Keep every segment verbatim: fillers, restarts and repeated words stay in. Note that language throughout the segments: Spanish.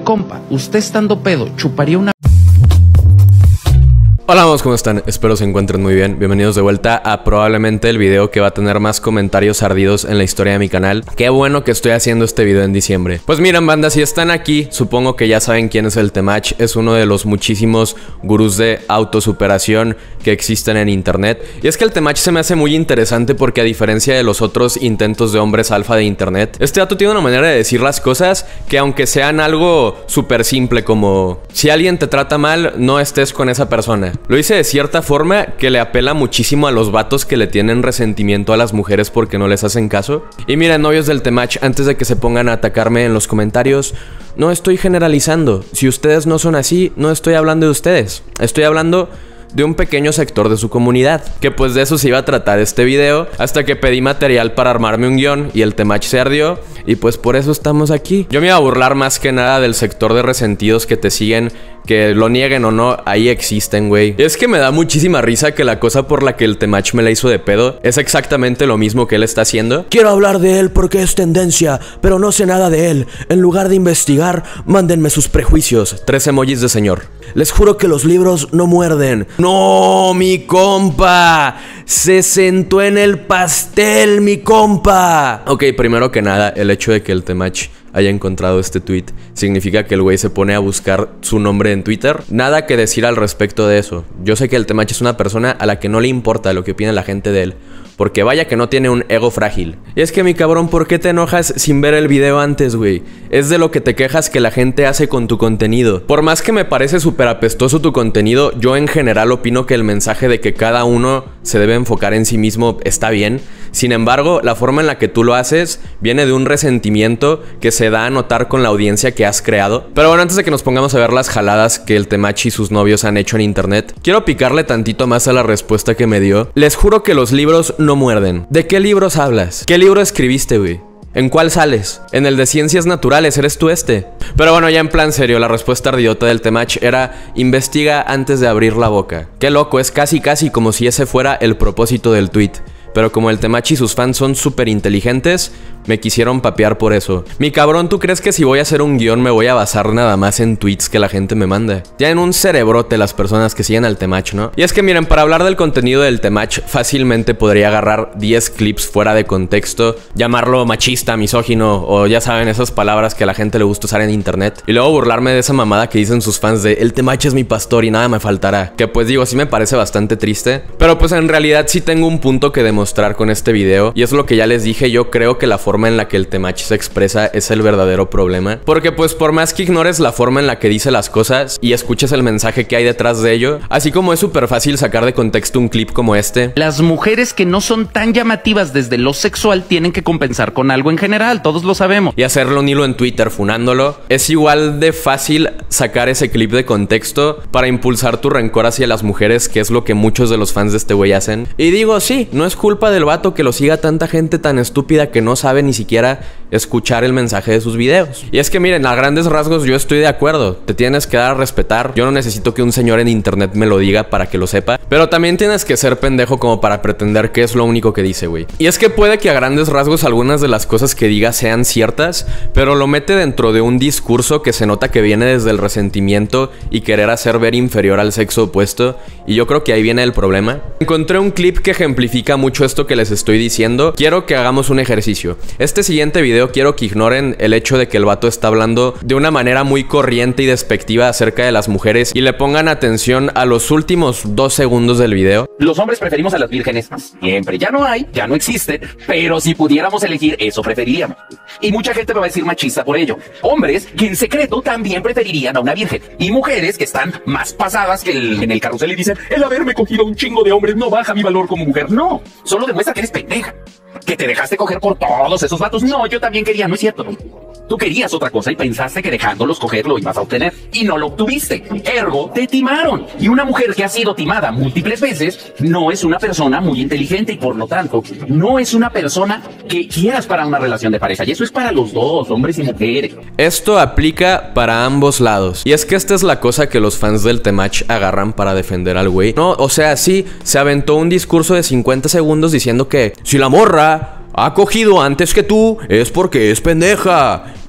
compa, usted estando pedo, chuparía una... Hola amigos, ¿cómo están? Espero se encuentren muy bien. Bienvenidos de vuelta a probablemente el video que va a tener más comentarios ardidos en la historia de mi canal. Qué bueno que estoy haciendo este video en diciembre. Pues miren, banda, si están aquí, supongo que ya saben quién es el Temach. Es uno de los muchísimos gurús de autosuperación que existen en internet. Y es que el Temach se me hace muy interesante porque, a diferencia de los otros intentos de hombres alfa de internet, este dato tiene una manera de decir las cosas que, aunque sean algo súper simple, como si alguien te trata mal, no estés con esa persona, lo hice de cierta forma que le apela muchísimo a los vatos que le tienen resentimiento a las mujeres porque no les hacen caso. Y miren, novios del Temach, antes de que se pongan a atacarme en los comentarios, no estoy generalizando. Si ustedes no son así, no estoy hablando de ustedes. Estoy hablando de un pequeño sector de su comunidad, que pues de eso se iba a tratar este video, hasta que pedí material para armarme un guión y el Temach se ardió, y pues por eso estamos aquí. Yo me iba a burlar más que nada del sector de resentidos que te siguen, que lo nieguen o no, ahí existen, güey. Es que me da muchísima risa que la cosa por la que el Temach me la hizo de pedo es exactamente lo mismo que él está haciendo. Quiero hablar de él porque es tendencia, pero no sé nada de él. En lugar de investigar, mándenme sus prejuicios. Tres emojis de señor. Les juro que los libros no muerden. ¡No, mi compa! ¡Se sentó en el pastel, mi compa! Ok, primero que nada, el hecho de que el Temach haya encontrado este tweet significa que el güey se pone a buscar su nombre en Twitter. Nada que decir al respecto de eso. Yo sé que el Temach es una persona a la que no le importa lo que opina la gente de él, porque vaya que no tiene un ego frágil. Y es que, mi cabrón, ¿por qué te enojas sin ver el video antes, güey? Es de lo que te quejas que la gente hace con tu contenido. Por más que me parece súper apestoso tu contenido, yo en general opino que el mensaje de que cada uno se debe enfocar en sí mismo está bien. Sin embargo, la forma en la que tú lo haces viene de un resentimiento que se da a notar con la audiencia que has creado. Pero bueno, antes de que nos pongamos a ver las jaladas que el Temach y sus novios han hecho en internet, quiero picarle tantito más a la respuesta que me dio. Les juro que los libros no muerden. ¿De qué libros hablas? ¿Qué libro escribiste, güey? ¿En cuál sales? En el de ciencias naturales, ¿eres tú este? Pero bueno, ya en plan serio, la respuesta ardiota del Temach era: investiga antes de abrir la boca. Qué loco, es casi casi como si ese fuera el propósito del tweet. Pero como el Temach y sus fans son súper inteligentes, me quisieron papear por eso. Mi cabrón, ¿tú crees que si voy a hacer un guión me voy a basar nada más en tweets que la gente me manda? Ya en un cerebrote las personas que siguen al Temach, ¿no? Y es que miren, para hablar del contenido del Temach, fácilmente podría agarrar diez clips fuera de contexto, llamarlo machista, misógino, o ya saben, esas palabras que a la gente le gusta usar en internet, y luego burlarme de esa mamada que dicen sus fans de el Temach es mi pastor y nada me faltará. Que pues digo, sí me parece bastante triste, pero pues en realidad sí tengo un punto que demostrar con este video, y es lo que ya les dije. Yo creo que la forma en la que el Temach se expresa es el verdadero problema, porque pues por más que ignores la forma en la que dice las cosas y escuches el mensaje que hay detrás de ello, así como es súper fácil sacar de contexto un clip como este. Las mujeres que no son tan llamativas desde lo sexual tienen que compensar con algo en general, todos lo sabemos. Y hacerle un hilo en Twitter funándolo. Es igual de fácil sacar ese clip de contexto para impulsar tu rencor hacia las mujeres, que es lo que muchos de los fans de este güey hacen. Y digo, sí, no es culpa del vato que lo siga tanta gente tan estúpida que no sabe ni siquiera escuchar el mensaje de sus videos. Y es que miren, a grandes rasgos yo estoy de acuerdo. Te tienes que dar a respetar. Yo no necesito que un señor en internet me lo diga para que lo sepa, pero también tienes que ser pendejo como para pretender que es lo único que dice, güey. Y es que puede que a grandes rasgos algunas de las cosas que diga sean ciertas, pero lo mete dentro de un discurso que se nota que viene desde el resentimiento y querer hacer ver inferior al sexo opuesto, y yo creo que ahí viene el problema. Encontré un clip que ejemplifica mucho esto que les estoy diciendo. Quiero que hagamos un ejercicio. Este siguiente video quiero que ignoren el hecho de que el vato está hablando de una manera muy corriente y despectiva acerca de las mujeres, y le pongan atención a los últimos dos segundos del video. Los hombres preferimos a las vírgenes siempre. Ya no hay, ya no existe, pero si pudiéramos elegir, eso preferiríamos. Y mucha gente me va a decir machista por ello. Hombres que en secreto también preferirían a una virgen. Y mujeres que están más pasadas que el, en el carrusel y dicen: el haberme cogido un chingo de hombres no baja mi valor como mujer. No, solo demuestra que eres pendeja, que te dejaste coger por todos esos vatos. No, yo también quería, no es cierto. Tú querías otra cosa y pensaste que dejándolos coger lo ibas a obtener, y no lo obtuviste. Ergo, te timaron. Y una mujer que ha sido timada múltiples veces no es una persona muy inteligente, y por lo tanto no es una persona que quieras para una relación de pareja. Y eso es para los dos, hombres y mujeres. Esto aplica para ambos lados. Y es que esta es la cosa que los fans del Temach agarran para defender al güey. No, o sea, sí, se aventó un discurso de cincuenta segundos diciendo que si la morra ha cogido antes que tú es porque es pendeja.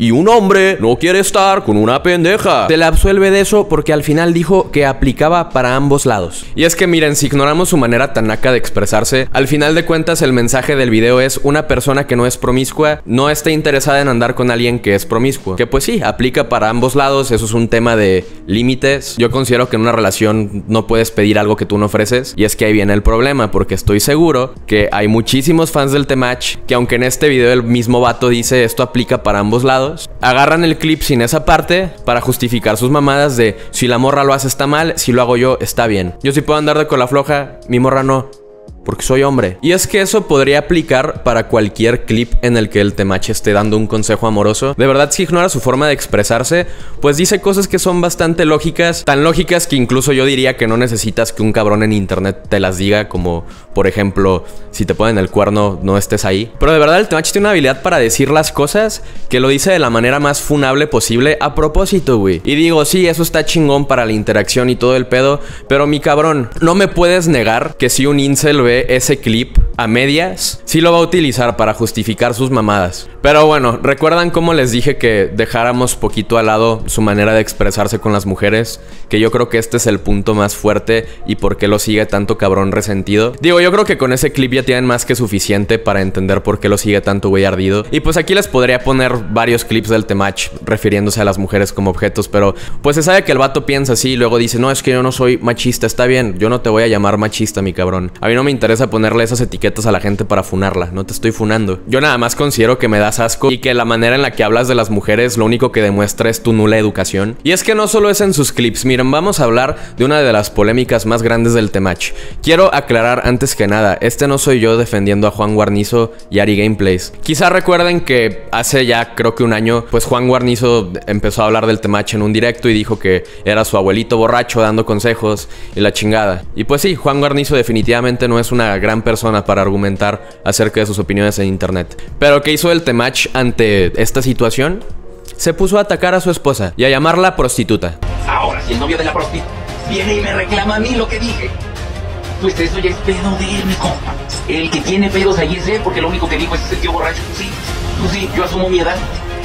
y un hombre no quiere estar con una pendeja. Se le absuelve de eso porque al final dijo que aplicaba para ambos lados. Y es que miren, si ignoramos su manera tan naca de expresarse, al final de cuentas el mensaje del video es: una persona que no es promiscua no está interesada en andar con alguien que es promiscuo. Que pues sí, aplica para ambos lados, eso es un tema de límites. Yo considero que en una relación no puedes pedir algo que tú no ofreces, y es que ahí viene el problema, porque estoy seguro que hay muchísimos fans del Temach que, aunque en este video el mismo vato dice esto aplica para ambos lados, agarran el clip sin esa parte para justificar sus mamadas de si la morra lo hace está mal, si lo hago yo está bien. Yo sí puedo andar de cola floja, mi morra no, porque soy hombre. Y es que eso podría aplicar para cualquier clip en el que el Temach esté dando un consejo amoroso. De verdad, si ignora su forma de expresarse, pues dice cosas que son bastante lógicas, tan lógicas que incluso yo diría que no necesitas que un cabrón en internet te las diga, como por ejemplo, si te ponen el cuerno, no estés ahí. Pero de verdad el Temach tiene una habilidad para decir las cosas que lo dice de la manera más funable posible a propósito, güey. Y digo, sí, eso está chingón para la interacción y todo el pedo, pero mi cabrón, no me puedes negar que si un incel ve ese clip a medias, sí lo va a utilizar para justificar sus mamadas. Pero bueno, ¿recuerdan cómo les dije que dejáramos poquito al lado su manera de expresarse con las mujeres? Que yo creo que este es el punto más fuerte y por qué lo sigue tanto cabrón resentido. Digo, yo creo que con ese clip ya tienen más que suficiente para entender por qué lo sigue tanto güey ardido. Y pues aquí les podría poner varios clips del Temach refiriéndose a las mujeres como objetos, pero pues se sabe que el vato piensa así y luego dice: no, es que yo no soy machista. Está bien, yo no te voy a llamar machista, mi cabrón. A mí no me interesa ponerle esas etiquetas a la gente para funarla, no te estoy funando. Yo nada más considero que me das asco y que la manera en la que hablas de las mujeres lo único que demuestra es tu nula educación. Y es que no solo es en sus clips, miren, vamos a hablar de una de las polémicas más grandes del Temach. Quiero aclarar antes que nada, este no soy yo defendiendo a Juan Guarnizo y Ari Gameplays. Quizá recuerden que hace ya creo que un año, pues Juan Guarnizo empezó a hablar del Temach en un directo y dijo que era su abuelito borracho dando consejos y la chingada. Y pues sí, Juan Guarnizo definitivamente no es una gran persona para argumentar acerca de sus opiniones en internet. Pero ¿qué hizo el Temach ante esta situación? Se puso a atacar a su esposa y a llamarla prostituta. Ahora, si el novio de la prostituta viene y me reclama a mí lo que dije, pues eso ya es pedo de él, mi compa. El que tiene pedos ahí es él, porque lo único que dijo es ese tío borracho. Pues sí, pues sí, yo asumo mi edad.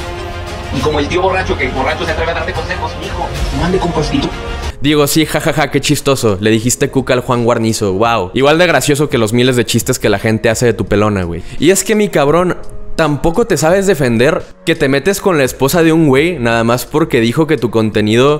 Y como el tío borracho, que el borracho se atreve a darte consejos, hijo, no ande con prostituta. Digo, sí, jajaja, ja, ja, qué chistoso. Le dijiste cuca al Juan Guarnizo, wow. Igual de gracioso que los miles de chistes que la gente hace de tu pelona, güey. Y es que, mi cabrón, tampoco te sabes defender que te metes con la esposa de un güey nada más porque dijo que tu contenido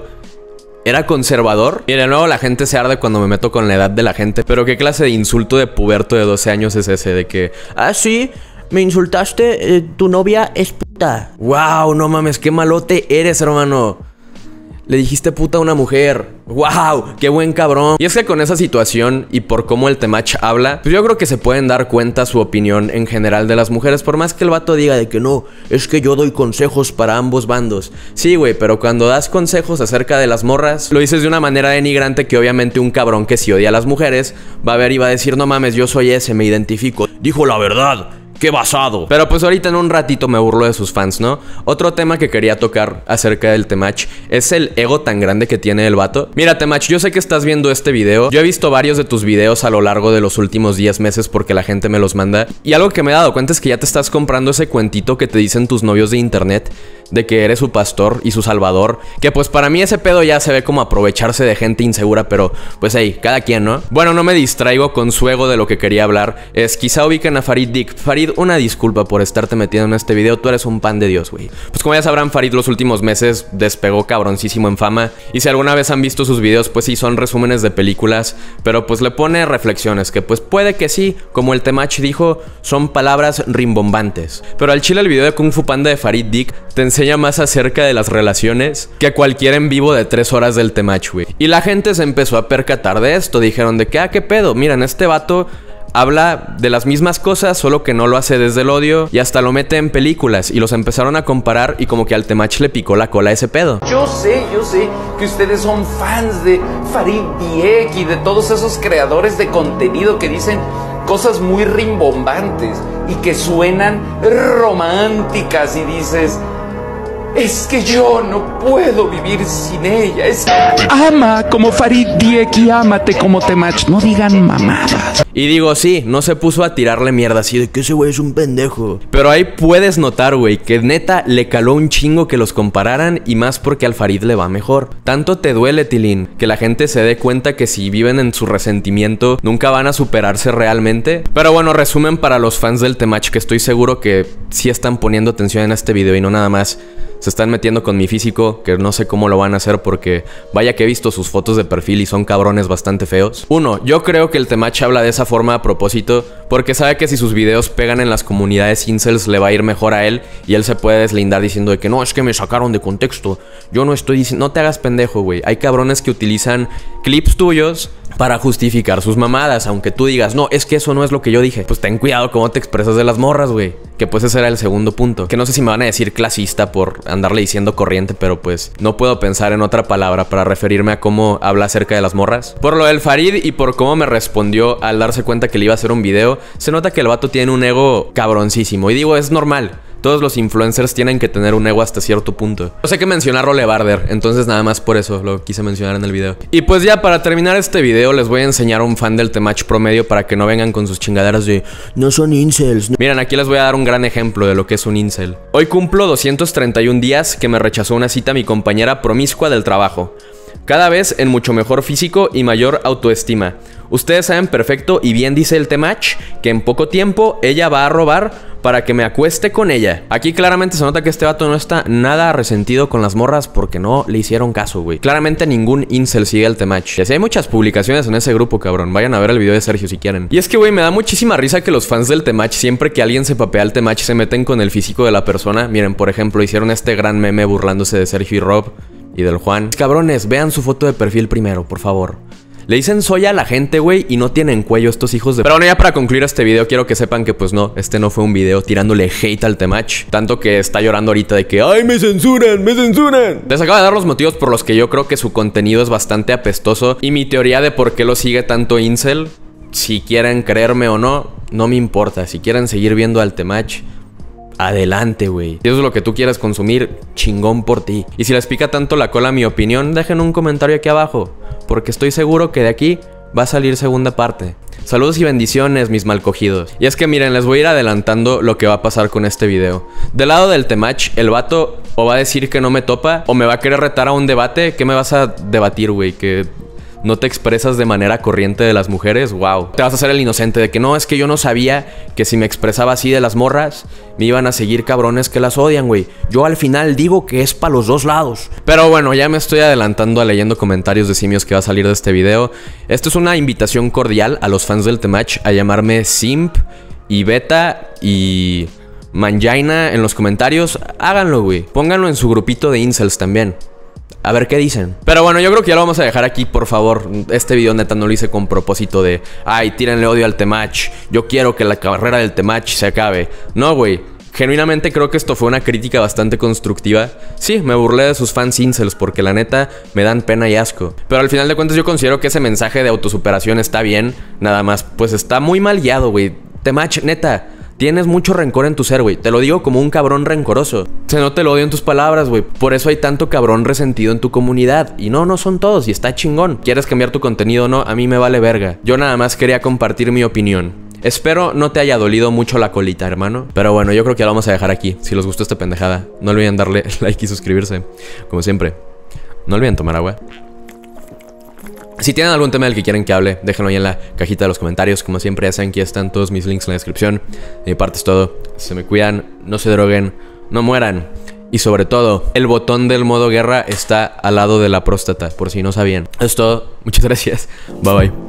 era conservador. Y de nuevo la gente se arde cuando me meto con la edad de la gente. Pero qué clase de insulto de puberto de doce años es ese de que... Ah, sí, me insultaste, eh, tu novia es puta. Wow, no mames, qué malote eres, hermano. Le dijiste puta a una mujer. ¡Wow! ¡Qué buen cabrón! Y es que con esa situación y por cómo el Temach habla, pues yo creo que se pueden dar cuenta su opinión en general de las mujeres. Por más que el vato diga de que no, es que yo doy consejos para ambos bandos. Sí, güey, pero cuando das consejos acerca de las morras, lo dices de una manera denigrante que obviamente un cabrón que sí odia a las mujeres va a ver y va a decir: no mames, yo soy ese, me identifico. Dijo la verdad. ¡Qué basado! Pero pues ahorita en un ratito me burlo de sus fans, ¿no? Otro tema que quería tocar acerca del Temach es el ego tan grande que tiene el vato. Mira, Temach, yo sé que estás viendo este video. Yo he visto varios de tus videos a lo largo de los últimos diez meses porque la gente me los manda. Y algo que me he dado cuenta es que ya te estás comprando ese cuentito que te dicen tus novios de internet de que eres su pastor y su salvador. Que pues para mí ese pedo ya se ve como aprovecharse de gente insegura, pero pues hey, cada quien, ¿no? Bueno, no me distraigo con su ego de lo que quería hablar. Es quizá ubiquen a Farid Dick. Farid, una disculpa por estarte metiendo en este video, tú eres un pan de Dios, güey. Pues como ya sabrán, Farid los últimos meses despegó cabroncísimo en fama. Y si alguna vez han visto sus videos, pues sí, son resúmenes de películas, pero pues le pone reflexiones que pues puede que sí, como el Temach dijo, son palabras rimbombantes. Pero al chile el video de Kung Fu Panda de Farid Dick te enseña más acerca de las relaciones que cualquier en vivo de tres horas del Temach, güey. Y la gente se empezó a percatar de esto, dijeron de que, ah, qué pedo, miren, este vato habla de las mismas cosas, solo que no lo hace desde el odio y hasta lo mete en películas. Y los empezaron a comparar y como que al Temach le picó la cola a ese pedo. Yo sé, yo sé que ustedes son fans de Farid Diek y de todos esos creadores de contenido que dicen cosas muy rimbombantes y que suenan románticas y dices... Es que yo no puedo vivir sin ella. Es... Ama como Farid Diek y ámate como Temach. No digan mamadas. Y digo, sí, no se puso a tirarle mierda así de Que ese güey es un pendejo. pero ahí puedes notar, güey, que neta le caló un chingo que los compararan y más porque al Farid le va mejor. Tanto te duele, Tilín, que la gente se dé cuenta que si viven en su resentimiento nunca van a superarse realmente. Pero bueno, resumen para los fans del Temach, que estoy seguro que sí están poniendo atención en este video y no nada más se están metiendo con mi físico, que no sé cómo lo van a hacer porque vaya que he visto sus fotos de perfil y son cabrones bastante feos. Uno, yo creo que el Temach habla de esa forma a propósito porque sabe que si sus videos pegan en las comunidades incels le va a ir mejor a él y él se puede deslindar diciendo de que no, es que me sacaron de contexto. Yo no estoy diciendo... No te hagas pendejo, güey. Hay cabrones que utilizan clips tuyos para justificar sus mamadas, aunque tú digas, no, es que eso no es lo que yo dije. Pues ten cuidado cómo te expresas de las morras, güey. Que pues ese era el segundo punto. Que no sé si me van a decir clasista por andarle diciendo corriente, pero pues no puedo pensar en otra palabra para referirme a cómo habla acerca de las morras. Por lo del Farid y por cómo me respondió al darse cuenta que le iba a hacer un video, se nota que el vato tiene un ego cabroncísimo. Y digo, es normal. Todos los influencers tienen que tener un ego hasta cierto punto. No sé qué mencionar Role Barder, entonces nada más por eso lo quise mencionar en el video. Y pues ya para terminar este video les voy a enseñar a un fan del Temach promedio para que no vengan con sus chingaderas de No son incels. Miren, aquí les voy a dar un gran ejemplo de lo que es un incel. Hoy cumplo doscientos treinta y un días que me rechazó una cita mi compañera promiscua del trabajo. Cada vez en mucho mejor físico y mayor autoestima. Ustedes saben perfecto y bien dice el Temach que en poco tiempo ella va a robar para que me acueste con ella. Aquí claramente se nota que este vato no está nada resentido con las morras porque no le hicieron caso, güey. Claramente ningún incel sigue al Temach. Y así hay muchas publicaciones en ese grupo, cabrón. Vayan a ver el video de Sergio si quieren. Y es que, güey, me da muchísima risa que los fans del Temach, siempre que alguien se papea al Temach, se meten con el físico de la persona. Miren, por ejemplo, hicieron este gran meme burlándose de Sergio y Rob y del Juan. Cabrones, vean su foto de perfil primero, por favor. Le dicen soya a la gente, güey, y no tienen cuello estos hijos de... Pero bueno, ya para concluir este video, quiero que sepan que pues no, este no fue un video tirándole hate al Temach. Tanto que está llorando ahorita de que ¡ay, me censuran, me censuran! Les acabo de dar los motivos por los que yo creo que su contenido es bastante apestoso. Y mi teoría de por qué lo sigue tanto incel, si quieren creerme o no, no me importa. Si quieren seguir viendo al Temach, adelante, güey. Si eso es lo que tú quieras consumir, chingón por ti. Y si les pica tanto la cola mi opinión, dejen un comentario aquí abajo, porque estoy seguro que de aquí va a salir segunda parte. Saludos y bendiciones, mis malcogidos. Y es que miren, les voy a ir adelantando lo que va a pasar con este video. Del lado del Temach, el vato o va a decir que no me topa, o me va a querer retar a un debate. ¿Qué me vas a debatir, güey? Que no te expresas de manera corriente de las mujeres, wow. Te vas a hacer el inocente de que no, es que yo no sabía que si me expresaba así de las morras, me iban a seguir cabrones que las odian, güey. Yo al final digo que es para los dos lados. Pero bueno, ya me estoy adelantando a leyendo comentarios de simios que va a salir de este video. Esto es una invitación cordial a los fans del Temach a llamarme simp y beta y mangina en los comentarios. Háganlo, güey. Pónganlo en su grupito de incels también. A ver qué dicen. Pero bueno, yo creo que ya lo vamos a dejar aquí, por favor. Este video neta no lo hice con propósito de ay, tírenle odio al Temach, yo quiero que la carrera del Temach se acabe. No, güey. Genuinamente creo que esto fue una crítica bastante constructiva. Sí, me burlé de sus fans incels porque la neta me dan pena y asco. Pero al final de cuentas yo considero que ese mensaje de autosuperación está bien. Nada más, pues está muy mal guiado, güey. Temach, neta, tienes mucho rencor en tu ser, güey. Te lo digo como un cabrón rencoroso. Se nota el odio en tus palabras, güey. Por eso hay tanto cabrón resentido en tu comunidad. Y no, no son todos. Y está chingón. ¿Quieres cambiar tu contenido o no? A mí me vale verga. Yo nada más quería compartir mi opinión. Espero no te haya dolido mucho la colita, hermano. Pero bueno, yo creo que ya lo vamos a dejar aquí. Si les gustó esta pendejada, no olviden darle like y suscribirse. Como siempre, no olviden tomar agua. Si tienen algún tema del que quieren que hable, déjenlo ahí en la cajita de los comentarios. Como siempre, ya saben que están todos mis links en la descripción. De mi parte es todo. Se me cuidan, no se droguen, no mueran. Y sobre todo, el botón del modo guerra está al lado de la próstata, por si no sabían. Eso es todo. Muchas gracias. Bye bye.